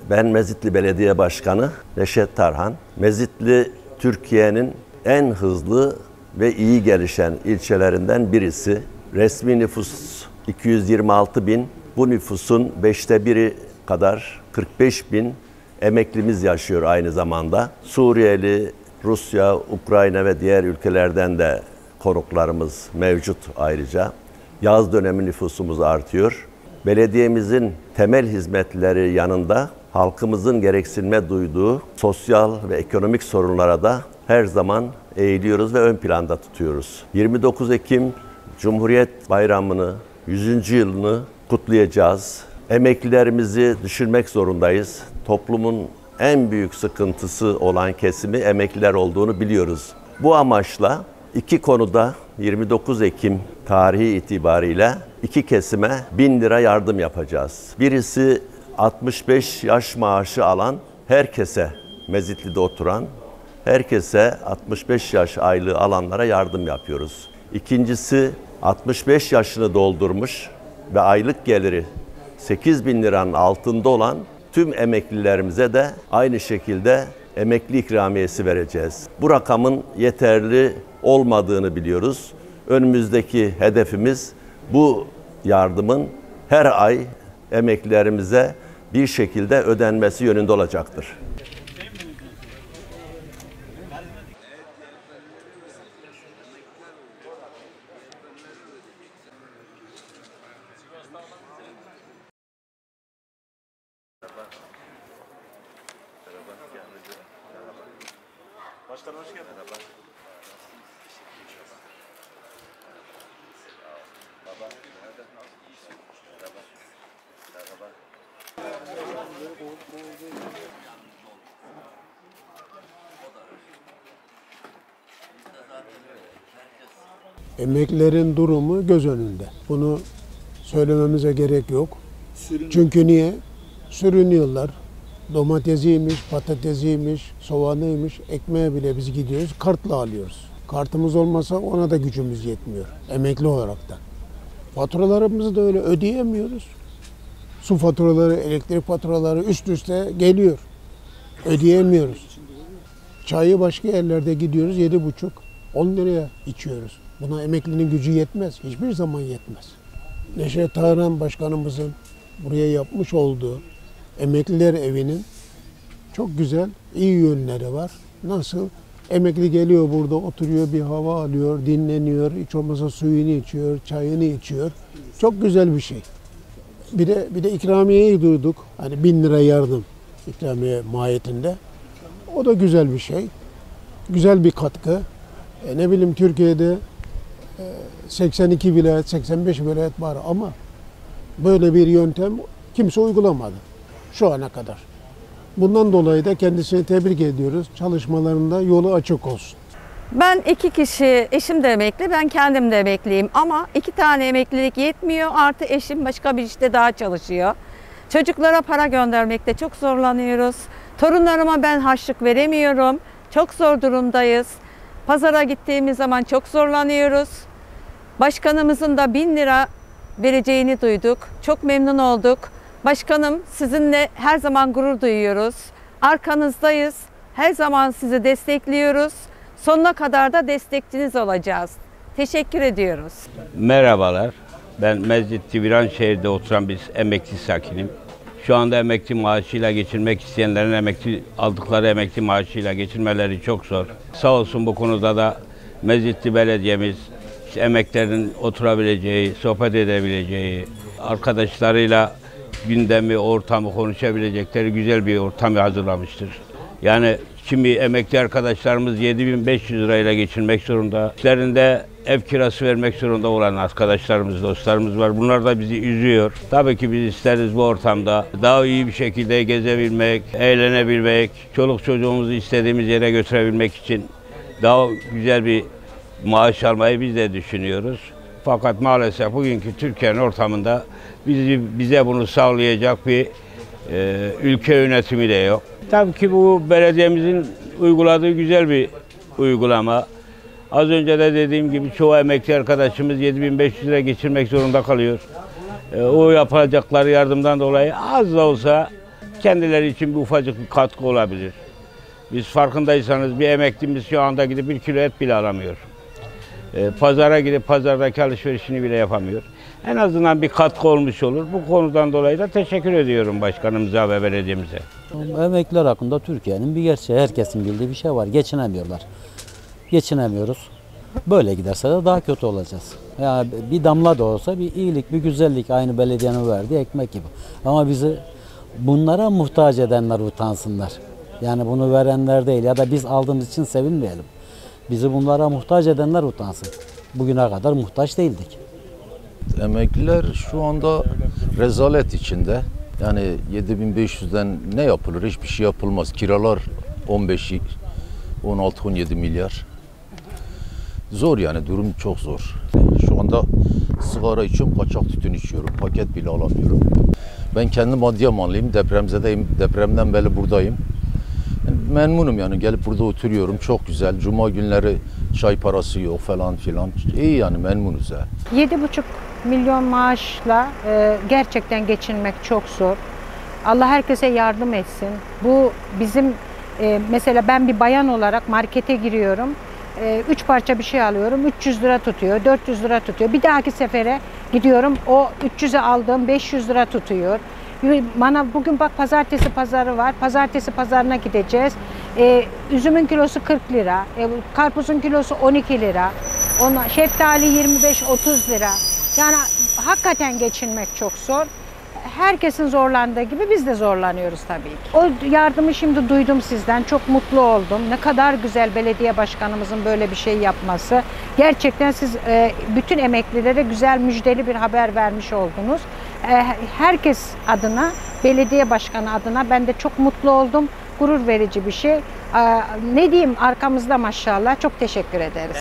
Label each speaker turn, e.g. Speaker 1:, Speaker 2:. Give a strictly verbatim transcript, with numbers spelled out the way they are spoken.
Speaker 1: Ben Mezitli Belediye Başkanı Neşet Tarhan. Mezitli Türkiye'nin en hızlı ve iyi gelişen ilçelerinden birisi. Resmi nüfus iki yüz yirmi altı bin, bu nüfusun beşte biri kadar kırk beş bin emeklimiz yaşıyor aynı zamanda. Suriyeli, Rusya, Ukrayna ve diğer ülkelerden de konuklarımız mevcut ayrıca. Yaz dönemi nüfusumuz artıyor. Belediyemizin temel hizmetleri yanında halkımızın gereksinme duyduğu sosyal ve ekonomik sorunlara da her zaman eğiliyoruz ve ön planda tutuyoruz. yirmi dokuz Ekim Cumhuriyet Bayramı'nı, yüzüncü yılını kutlayacağız. Emeklilerimizi düşünmek zorundayız. Toplumun en büyük sıkıntısı olan kesimi emekliler olduğunu biliyoruz. Bu amaçla iki konuda yirmi dokuz Ekim tarihi itibariyle iki kesime bin lira yardım yapacağız. Birisi altmış beş yaş maaşı alan herkese, Mezitli'de oturan herkese altmış beş yaş aylığı alanlara yardım yapıyoruz. İkincisi altmış beş yaşını doldurmuş ve aylık geliri sekiz bin liranın altında olan tüm emeklilerimize de aynı şekilde emekli ikramiyesi vereceğiz. Bu rakamın yeterli olmadığını biliyoruz. Önümüzdeki hedefimiz bu yardımın her ay emeklilerimize bir şekilde ödenmesi yönünde olacaktır.
Speaker 2: Başkanım hoş geldin. Merhaba. Baba, nerede? İyisin. Merhaba. Merhaba.
Speaker 3: Emeklilerin durumu göz önünde. Bunu söylememize gerek yok. Çünkü niye? Sürünüyorlar. Domatesiymiş, patatesiymiş, soğanıymış, ekmeğe bile biz gidiyoruz, kartla alıyoruz. Kartımız olmasa ona da gücümüz yetmiyor, emekli olarak da. Faturalarımızı da öyle ödeyemiyoruz. Su faturaları, elektrik faturaları üst üste geliyor. Ödeyemiyoruz. Çayı başka yerlerde gidiyoruz, yedi buçuk, on liraya içiyoruz. Buna emeklinin gücü yetmez, hiçbir zaman yetmez. Neşet Tarhan Başkanımızın buraya yapmış olduğu Emekliler Evi'nin çok güzel, iyi yönleri var. Nasıl? Emekli geliyor burada, oturuyor, bir hava alıyor, dinleniyor, hiç olmazsa suyunu içiyor, çayını içiyor. Çok güzel bir şey. Bir de bir de ikramiyeyi duyduk. Hani bin lira yardım ikramiye mahiyetinde. O da güzel bir şey. Güzel bir katkı. E ne bileyim Türkiye'de seksen iki vilayet, seksen beş vilayet var ama böyle bir yöntem kimse uygulamadı şu ana kadar. Bundan dolayı da kendisini tebrik ediyoruz. Çalışmalarında yolu açık olsun.
Speaker 4: Ben iki kişi, eşim de emekli, ben kendim de emekliyim ama iki tane emeklilik yetmiyor. Artı eşim başka bir işte daha çalışıyor. Çocuklara para göndermekte çok zorlanıyoruz. Torunlarıma ben harçlık veremiyorum. Çok zor durumdayız. Pazara gittiğimiz zaman çok zorlanıyoruz. Başkanımızın da bin lira vereceğini duyduk. Çok memnun olduk. Başkanım, sizinle her zaman gurur duyuyoruz. Arkanızdayız. Her zaman sizi destekliyoruz. Sonuna kadar da destekçiniz olacağız. Teşekkür ediyoruz.
Speaker 5: Merhabalar. Ben Mezitli Viranşehir'de oturan bir emekli sakinim. Şu anda emekli maaşıyla geçirmek isteyenlerin emekli aldıkları emekli maaşıyla geçirmeleri çok zor. Sağ olsun bu konuda da Mezitli Belediyemiz işte emeklerin oturabileceği, sohbet edebileceği, arkadaşlarıyla gündemi, ortamı konuşabilecekleri güzel bir ortamı hazırlamıştır. Yani şimdi emekli arkadaşlarımız yedi bin beş yüz lirayla geçinmek zorunda. İşlerinde ev kirası vermek zorunda olan arkadaşlarımız, dostlarımız var. Bunlar da bizi üzüyor. Tabii ki biz isteriz bu ortamda daha iyi bir şekilde gezebilmek, eğlenebilmek, çoluk çocuğumuzu istediğimiz yere götürebilmek için daha güzel bir maaş almayı biz de düşünüyoruz. Fakat maalesef bugünkü Türkiye'nin ortamında bizi, bize bunu sağlayacak bir e, ülke yönetimi de yok. Tabii ki bu belediyemizin uyguladığı güzel bir uygulama. Az önce de dediğim gibi çoğu emekli arkadaşımız yedi bin beş yüz lira geçirmek zorunda kalıyor. E, o yapacakları yardımdan dolayı az da olsa kendileri için bir ufacık bir katkı olabilir. Biz farkındaysanız bir emeklimiz şu anda gidip bir kilo et bile alamıyor. E, pazara gidip pazardaki alışverişini bile yapamıyor. En azından bir katkı olmuş olur. Bu konudan dolayı da teşekkür ediyorum başkanımıza ve belediyemize.
Speaker 6: Emekliler hakkında Türkiye'nin bir gerçeği, herkesin bildiği bir şey var. Geçinemiyorlar. Geçinemiyoruz. Böyle giderse de daha kötü olacağız. Yani bir damla da olsa bir iyilik, bir güzellik, aynı belediyenin verdiği ekmek gibi. Ama bizi bunlara muhtaç edenler utansınlar. Yani bunu verenler değil ya da biz aldığımız için sevinmeyelim. Bizi bunlara muhtaç edenler utansın. Bugüne kadar muhtaç değildik.
Speaker 7: Emekliler şu anda rezalet içinde. Yani yedi bin beş yüzden ne yapılır? Hiçbir şey yapılmaz. Kiralar on beş, on altı, on yedi milyar. Zor yani, durum çok zor. Şu anda sigara içiyorum, kaçak tütün içiyorum. Paket bile alamıyorum. Ben kendim Adıyamanlıyım, depremzedeyim. Depremden beri buradayım. Yani memnunum yani, gelip burada oturuyorum. Çok güzel. Cuma günleri çay parası yok falan filan. İyi yani, memnunuz ya.
Speaker 8: yedi buçuk milyon maaşla e, gerçekten geçinmek çok zor. Allah herkese yardım etsin. Bu bizim e, mesela ben bir bayan olarak markete giriyorum. E, üç parça bir şey alıyorum. üç yüz lira tutuyor, dört yüz lira tutuyor. Bir dahaki sefere gidiyorum, o üç yüze aldığım beş yüz lira tutuyor. Bana bugün bak pazartesi pazarı var. Pazartesi pazarına gideceğiz. E, üzümün kilosu kırk lira. E, karpuzun kilosu on iki lira. Ona, şeftali yirmi beş otuz lira. Yani hakikaten geçinmek çok zor. Herkesin zorlandığı gibi biz de zorlanıyoruz tabii ki. O yardımı şimdi duydum sizden. Çok mutlu oldum. Ne kadar güzel belediye başkanımızın böyle bir şey yapması. Gerçekten siz e, bütün emeklilere güzel müjdeli bir haber vermiş oldunuz. E, herkes adına, belediye başkanı adına ben de çok mutlu oldum. Gurur verici bir şey. E, ne diyeyim, arkamızda maşallah. Çok teşekkür ederiz.